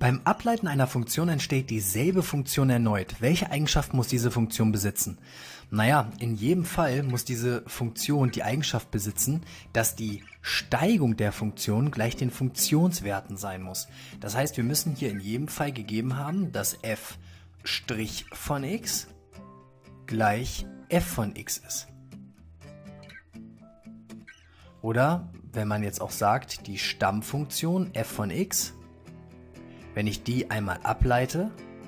Beim Ableiten einer Funktion entsteht dieselbe Funktion erneut. Welche Eigenschaft muss diese Funktion besitzen? Naja, in jedem Fall muss diese Funktion die Eigenschaft besitzen, dass die Steigung der Funktion gleich den Funktionswerten sein muss. Das heißt, wir müssen hier in jedem Fall gegeben haben, dass f' von x gleich f von x ist. Oder, wenn man jetzt auch sagt, die Stammfunktion f von x, wenn ich die einmal ableite,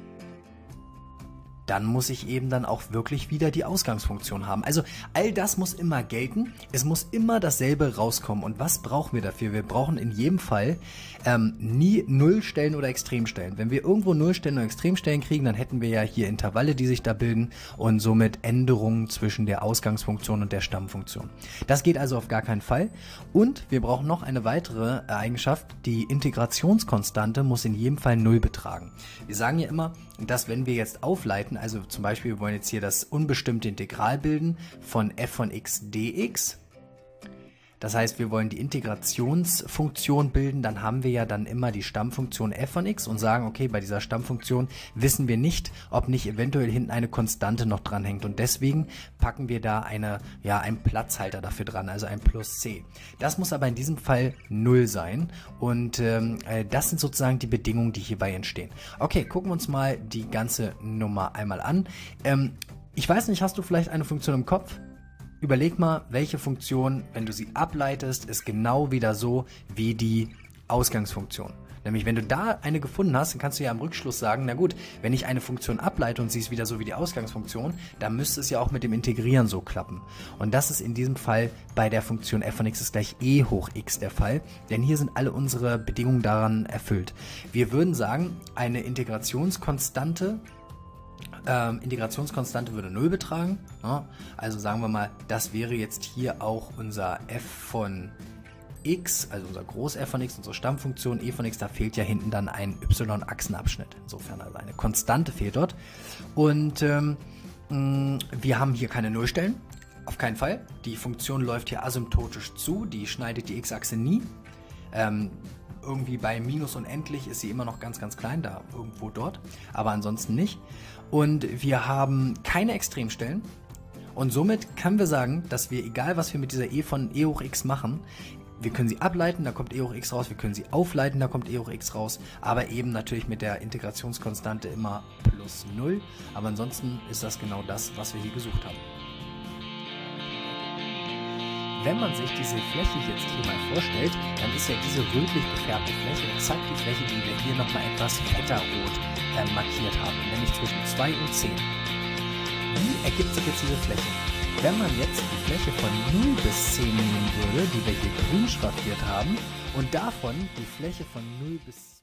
dann muss ich eben dann auch wirklich wieder die Ausgangsfunktion haben. Also all das muss immer gelten. Es muss immer dasselbe rauskommen. Und was brauchen wir dafür? Wir brauchen in jedem Fall nie Nullstellen oder Extremstellen. Wenn wir irgendwo Nullstellen oder Extremstellen kriegen, dann hätten wir ja hier Intervalle, die sich da bilden und somit Änderungen zwischen der Ausgangsfunktion und der Stammfunktion. Das geht also auf gar keinen Fall. Und wir brauchen noch eine weitere Eigenschaft. Die Integrationskonstante muss in jedem Fall 0 betragen. Wir sagen ja immer, dass wenn wir jetzt aufleiten, also zum Beispiel, wir wollen jetzt hier das unbestimmte Integral bilden von f von x dx. Das heißt, wir wollen die Integrationsfunktion bilden, dann haben wir ja dann immer die Stammfunktion f von x und sagen, okay, bei dieser Stammfunktion wissen wir nicht, ob nicht eventuell hinten eine Konstante noch dranhängt. Und deswegen packen wir da einen Platzhalter dafür dran, also ein plus c. Das muss aber in diesem Fall 0 sein und das sind sozusagen die Bedingungen, die hierbei entstehen. Okay, gucken wir uns mal die ganze Nummer einmal an. Ich weiß nicht, hast du vielleicht eine Funktion im Kopf? Überleg mal, welche Funktion, wenn du sie ableitest, ist genau wieder so wie die Ausgangsfunktion. Nämlich, wenn du da eine gefunden hast, dann kannst du ja im Rückschluss sagen, na gut, wenn ich eine Funktion ableite und sie ist wieder so wie die Ausgangsfunktion, dann müsste es ja auch mit dem Integrieren so klappen. Und das ist in diesem Fall bei der Funktion f von x ist gleich e hoch x der Fall, denn hier sind alle unsere Bedingungen daran erfüllt. Wir würden sagen, eine Integrationskonstante würde 0 betragen. Ja, also sagen wir mal, das wäre jetzt hier auch unser f von x, also unser Groß f von x, unsere Stammfunktion e von x, da fehlt ja hinten dann ein y-Achsenabschnitt. Insofern also eine Konstante fehlt dort. Und wir haben hier keine Nullstellen, auf keinen Fall. Die Funktion läuft hier asymptotisch zu, die schneidet die x-Achse nie. Irgendwie bei minus unendlich ist sie immer noch ganz, ganz klein, da irgendwo dort, aber ansonsten nicht. Und wir haben keine Extremstellen und somit können wir sagen, dass wir, egal was wir mit dieser e von e hoch x machen, wir können sie ableiten, da kommt e hoch x raus, wir können sie aufleiten, da kommt e hoch x raus, aber eben natürlich mit der Integrationskonstante immer plus 0, aber ansonsten ist das genau das, was wir hier gesucht haben. Wenn man sich diese Fläche jetzt hier mal vorstellt, dann ist ja diese rötlich gefärbte Fläche exakt die Fläche, die wir hier nochmal etwas fetter rot markiert haben, nämlich zwischen 2 und 10. Wie ergibt sich jetzt diese Fläche? Wenn man jetzt die Fläche von 0 bis 10 nehmen würde, die wir hier grün schraffiert haben, und davon die Fläche von 0 bis 10